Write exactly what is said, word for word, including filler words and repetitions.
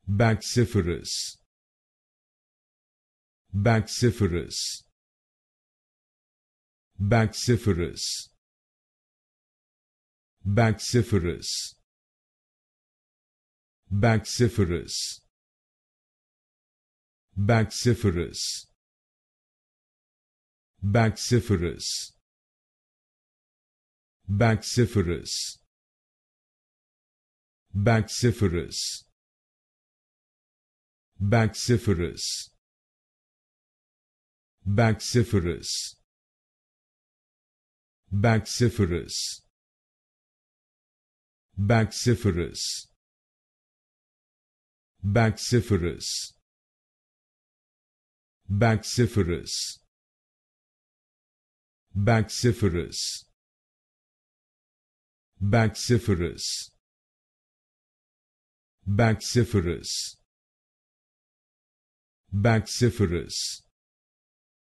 Bacciferous, Bacciferous, Bacciferous, Bacciferous, Bacciferous, Bacciferous, Bacciferous, Bacciferous, Bacciferous, Bacciferous, Bacciferous, Bacciferous, Bacciferous, Bacciferous, Bacciferous, Bacciferous, Bacciferous, Bacciferous, Bacciferous,